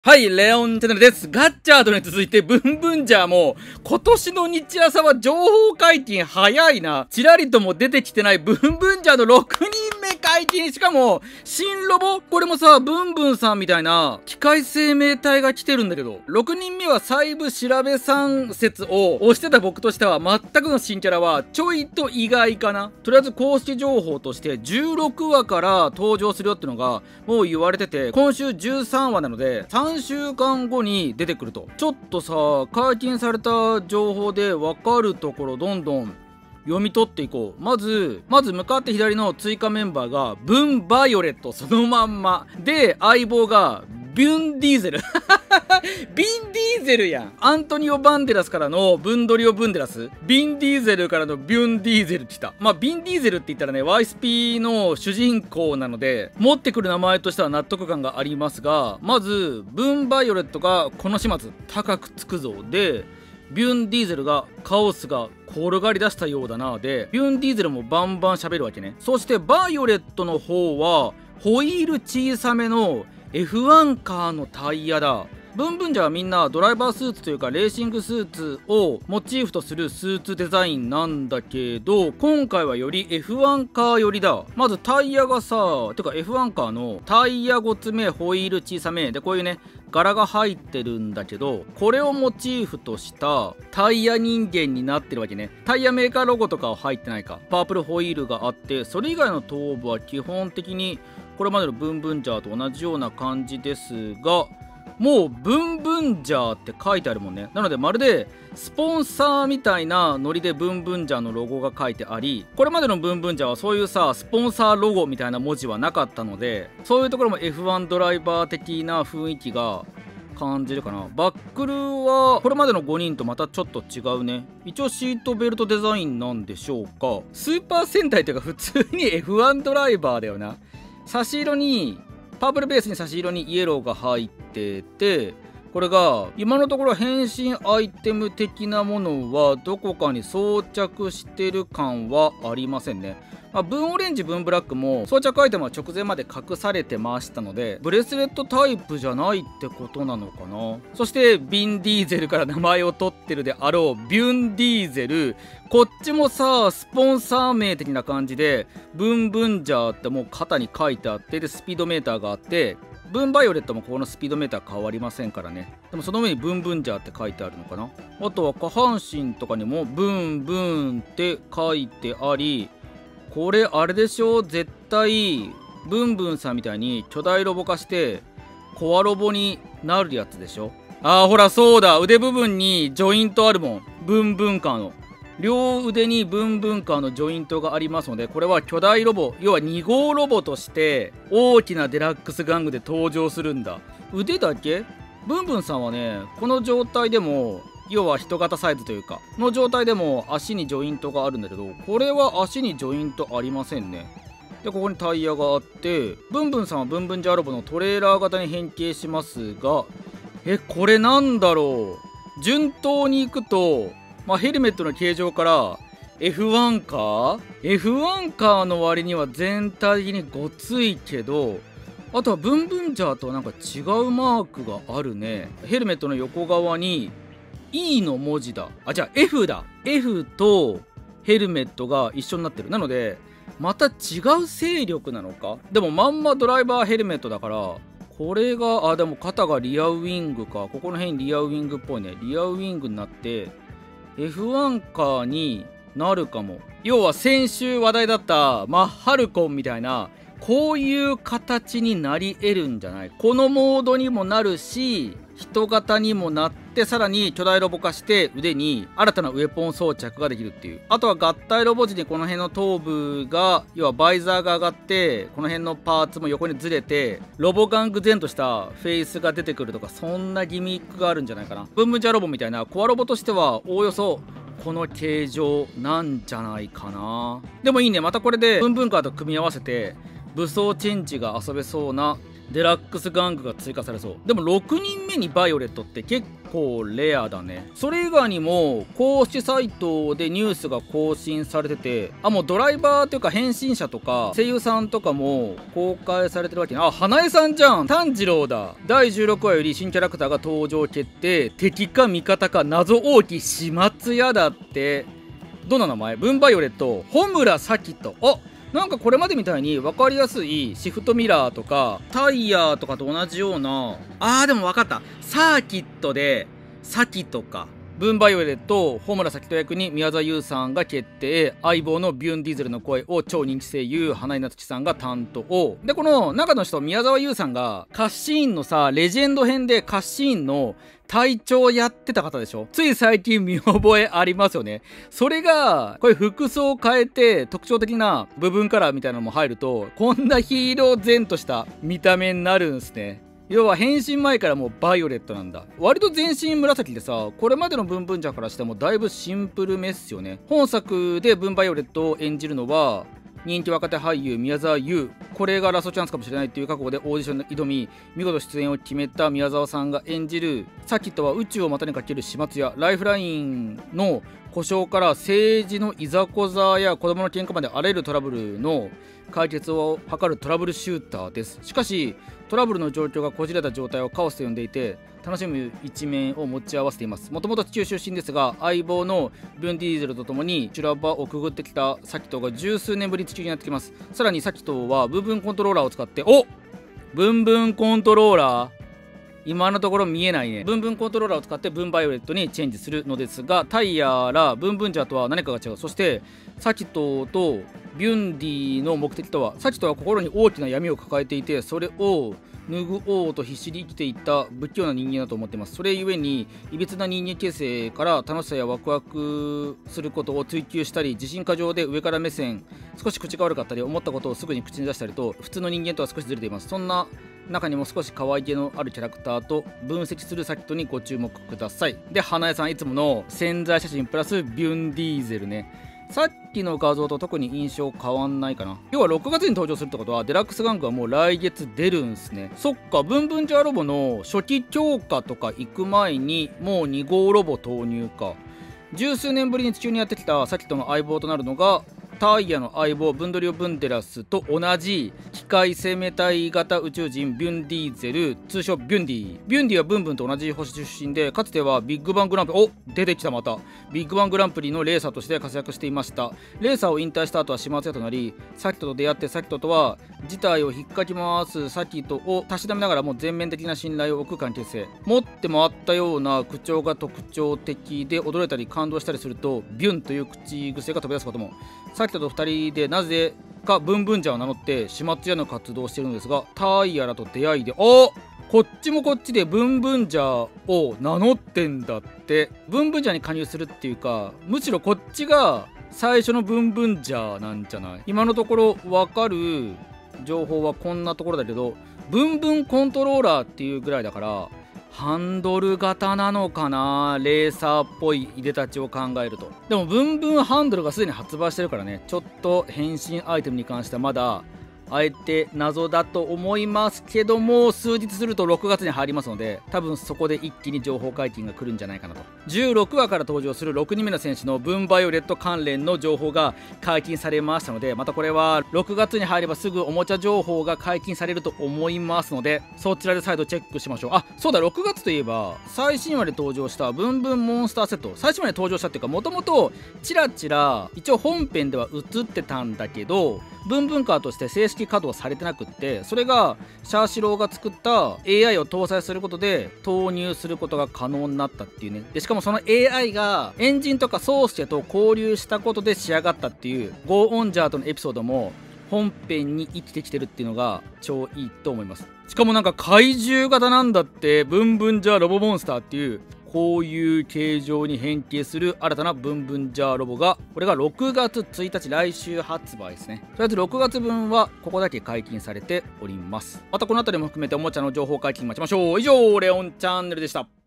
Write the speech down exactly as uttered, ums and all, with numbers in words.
はい、レオンチャンネルです。ガッチャードに続いて、ブンブンジャーも、今年の日朝は情報解禁早いな。ちらりとも出てきてないブンブンジャーのろくにんめ解禁。しかも、新ロボこれもさ、ブンブンさんみたいな、機械生命体が来てるんだけど、ろくにんめは細部調べさん説を押してた僕としては、全くの新キャラは、ちょいと意外かな。とりあえず公式情報として、じゅうろくわから登場するよってのが、もう言われてて、今週じゅうさんわなので、さんしゅうかんごに出てくると。ちょっとさ、解禁された情報で分かるところどんどん読み取っていこう。まず、まず向かって左の追加メンバーが、ブン・バイオレットそのまんま。で、相棒が、ビュン・ディーゼル。ビン・ディーゼルやん。アントニオ・バンデラスからのブンドリオ・ブンデラス。ビン・ディーゼルからのビュン・ディーゼル来た。まあ、ビン・ディーゼルって言ったらね、ワイエスピー の主人公なので、持ってくる名前としては納得感がありますが、まず、ブン・バイオレットがこの始末、高くつくぞ。で、ビュン・ディーゼルがカオスが転がり出したようだな。で、ビュン・ディーゼルもバンバン喋るわけね。そして、バイオレットの方は、ホイール小さめのエフワン カーのタイヤだ。ブンブンジャーはみんなドライバースーツというかレーシングスーツをモチーフとするスーツデザインなんだけど、今回はより エフワン カー寄りだ。まずタイヤがさ、てか エフワン カーのタイヤごつめ、ホイール小さめで、こういうね柄が入ってるんだけど、これをモチーフとしたタイヤ人間になってるわけね。タイヤメーカーロゴとかは入ってないか。パープルホイールがあって、それ以外の頭部は基本的にこれまでのブンブンジャーと同じような感じですが、もうブンブンジャーって書いてあるもんね。なのでまるでスポンサーみたいなノリでブンブンジャーのロゴが書いてあり、これまでのブンブンジャーはそういうさスポンサーロゴみたいな文字はなかったので、そういうところも エフワン ドライバー的な雰囲気が感じるかな。バックルはこれまでのごにんとまたちょっと違うね。一応シートベルトデザインなんでしょうか。スーパー戦隊というか普通に エフワン ドライバーだよな。差し色にパープルベースに差し色にイエローが入ってて、これが今のところ変身アイテム的なものはどこかに装着してる感はありませんね。まあ、ブンオレンジ、ブンブラックも装着アイテムは直前まで隠されてましたので、ブレスレットタイプじゃないってことなのかな。そしてビン・ディーゼルから名前を取ってるであろうビュン・ディーゼル、こっちもさスポンサー名的な感じでブンブンジャーってもう肩に書いてあって、でスピードメーターがあって、ブンバイオレットもここのスピードメーター変わりませんからね。でもその上にブンブンジャーって書いてあるのかな。あとは下半身とかにもブンブンって書いてあり、これあれでしょ、絶対ブンブンさんみたいに巨大ロボ化してコアロボになるやつでしょ。あーほらそうだ、腕部分にジョイントあるもん。ブンブンカーの両腕にブンブンカーのジョイントがありますので、これは巨大ロボ、要はに号ロボとして大きなデラックス玩具で登場するんだ。腕だけブンブンさんはね、この状態でも要は人型サイズというかの状態でも足にジョイントがあるんだけど、これは足にジョイントありませんね。でここにタイヤがあって、ブンブンさんはブンブンジャーロボのトレーラー型に変形しますが、えこれなんだろう。順当に行くと、まあ、ヘルメットの形状から エフワン カー エフワン カーの割には全体的にごついけど、あとはブンブンジャーとはなんか違うマークがあるね。ヘルメットの横側に E の文字だ。あ、じゃあ F だ。 F とヘルメットが一緒になってる。なのでまた違う勢力なのか。でもまんまドライバーヘルメットだから、これがあでも肩がリアウィングか。ここの辺リアウィングっぽいね。リアウィングになってエフワン カーになるかも。要は先週話題だったマッハルコンみたいな、こういう形になり得るんじゃない。このモードにもなるし、人型にもなって、さらに巨大ロボ化して腕に新たなウェポン装着ができるっていう。あとは合体ロボ時にこの辺の頭部が、要はバイザーが上がって、この辺のパーツも横にずれてロボガング前としたフェイスが出てくるとか、そんなギミックがあるんじゃないかな。ブンブンジャーロボみたいなコアロボとしてはおおよそこの形状なんじゃないかな。でもいいね、またこれでブンブンカーと組み合わせて武装チェンジが遊べそうなデラックス玩具が追加されそう。でもろくにんめにバイオレットって結構レアだね。それ以外にも公式サイトでニュースが更新されてて、あ、もうドライバーというか変身者とか声優さんとかも公開されてるわけね。あ、花江さんじゃん。炭治郎だ。だいじゅうろくわより新キャラクターが登場決定。敵か味方か謎多き始末屋だって。どんな名前？ブンバイオレット、穂村咲人。あ、なんかこれまでみたいに分かりやすいシフトミラーとかタイヤとかと同じような、あーでも分かった、サーキットでサキとか、ブンバイオレット穂村咲人役に宮沢優さんが決定。相棒のビュン・ディーゼルの声を超人気声優花井夏樹さんが担当で、この中の人宮沢優さんがカッシーンのさレジェンド編でカッシーンの隊長やってた方でしょ。つい最近見覚えありますよね。それがこれ服装を変えて特徴的な部分カラーみたいなのも入るとこんなヒーロー然とした見た目になるんすね。要は変身前からもうバイオレットなんだ。割と全身紫でさ、これまでのブンブンジャーからしてもだいぶシンプルめっすよね。本作でブンバイオレットを演じるのは人気若手俳優宮沢優。これがラストチャンスかもしれないっていう覚悟でオーディションに挑み見事出演を決めた宮沢さんが演じるサキとは宇宙を股にかける始末屋。ライフラインの故障から政治のいざこざや子供の喧嘩まであらゆるトラブルの解決を図るトラブルシューターです。しかしトラブルの状況がこじれた状態をカオスと呼んでいて楽しむ一面を持ち合わせています。もともと地球出身ですが相棒のビュン・ディーゼルと共に修羅場をくぐってきたサキトが十数年ぶりに地球にやってきます。さらにサキトはブンブンコントローラーを使っておブンブンコントローラー今のところ見えないね。ブンブンコントローラーを使ってブンバイオレットにチェンジするのですが、タイヤらブンブンジャーとは何かが違う。そしてサキトとビュンディの目的とは、サキトは心に大きな闇を抱えていてそれを拭おうと必死に生きていた不器用な人間だと思っています。それゆえにいびつな人間形成から楽しさやワクワクすることを追求したり、自信過剰で上から目線、少し口が悪かったり、思ったことをすぐに口に出したりと普通の人間とは少しずれています。そんな中にも少し可愛げのあるキャラクターと分析するサキトにご注目ください。で、花江さんいつもの宣材写真プラスビュン・ディーゼルね。さっきの画像と特に印象変わんないかな。要はろくがつに登場するってことはデラックス玩具はもう来月出るんすね。そっか、ブンブンジャーロボの初期強化とか行く前にもうに号ロボ投入か。十数年ぶりに地球にやってきたサキトの相棒となるのがタイヤの相棒ブンドリオ・ブンデラスと同じ機械生命体型宇宙人ビュン・ディーゼル、通称ビュンディ。ビュンディはブンブンと同じ星出身でかつてはビッグバングランプリ、お出てきたまたビッグバングランプリのレーサーとして活躍していました。レーサーを引退した後は始末屋となりサキトと出会って、サキトとは事態を引っかき回すサキトをたしなみながらも全面的な信頼を置く関係性。持って回ったような口調が特徴的で驚いたり感動したりするとビュンという口癖が飛び出すことも。サキトとふたりでなぜかブンブンジャーを名乗って始末屋の活動をしているのですが、タイヤらと出会いで、おこっちもこっちでブンブンジャーを名乗ってんだって。ブンブンジャーに加入するっていうか、むしろこっちが最初のブンブンジャーなんじゃない？今のところ分かる情報はこんなところだけど、ブンブンコントローラーっていうぐらいだからハンドル型なのかな、レーサーっぽいいでたちを考えると。でもブンブンハンドルがすでに発売してるからね、ちょっと変身アイテムに関してはまだあえて謎だと思いますけども、数日するとろくがつに入りますので多分そこで一気に情報解禁が来るんじゃないかなと。じゅうろくわから登場するろくにんめの選手のブンバイオレット関連の情報が解禁されましたので、またこれはろくがつに入ればすぐおもちゃ情報が解禁されると思いますので、そちらで再度チェックしましょう。あ、そうだ、ろくがつといえば最新話で登場したブンブンモンスターセット、最新話で登場したっていうか、もともとチラチラ一応本編では映ってたんだけどブンブンカーとして正式稼働されてなくって、それがシャーシローが作った エーアイ を搭載することで投入することが可能になったっていうね。でしかもその エーアイ がエンジンとかソースチェと交流したことで仕上がったっていうゴーオンジャーとのエピソードも本編に生きてきてるっていうのが超いいと思います。しかもなんか怪獣型なんだって、ブンブンジャーロボモンスターっていうこういう形状に変形する新たなブンブンジャーロボが、これがろくがつついたち、来週発売ですね。とりあえずろくがつぶんはここだけ解禁されております。またこの辺りも含めておもちゃの情報解禁待ちましょう。以上レオンチャンネルでした。